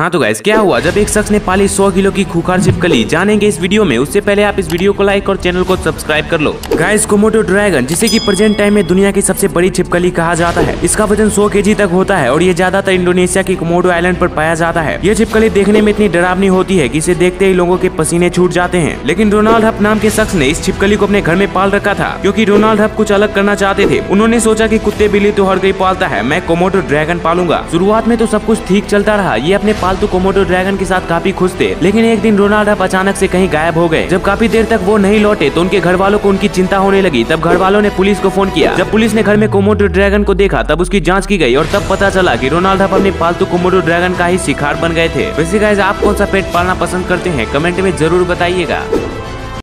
हाँ तो गाइस क्या हुआ जब एक शख्स ने पाली 100 किलो की खूंखार छिपकली, जानेंगे इस वीडियो में। उससे पहले आप इस वीडियो को लाइक और चैनल को सब्सक्राइब कर लो। गाइस कोमोडो ड्रैगन, जिसे कि प्रेजेंट टाइम में दुनिया की सबसे बड़ी छिपकली कहा जाता है, इसका वजन 100 केजी तक होता है और ये ज्यादातर इंडोनेशिया की कोमोडो आइलैंड पर पाया जाता है। ये छिपकली देखने में इतनी डरावनी होती है कि इसे देखते ही लोगों के पसीने छूट जाते हैं। लेकिन रोनाल्ड हप नाम के शख्स ने इस छिपकली को अपने घर में पाल रखा था, क्योंकि रोनाल्ड हप कुछ अलग करना चाहते थे। उन्होंने सोचा कि कुत्ते बिल्ली तो हर कोई पालता है, मैं कोमोडो ड्रैगन पालूंगा। शुरुआत में तो सब कुछ ठीक चलता रहा, ये अपने पालतू कोमोडो ड्रैगन के साथ काफी खुश थे। लेकिन एक दिन रोनाल्ड हप अचानक से कहीं गायब हो गए। जब काफी देर तक वो नहीं लौटे तो उनके घर वालों को उनकी चिंता होने लगी। तब घर वालों ने पुलिस को फोन किया। जब पुलिस ने घर में कोमोडो ड्रैगन को देखा तब उसकी जांच की गई और तब पता चला कि रोनाल्ड हप अपने पालतू कोमोडो ड्रैगन का ही शिकार बन गए थे। वैसे गाइस आप कौन सा पेट पालना पसंद करते हैं, कमेंट में जरूर बताइएगा।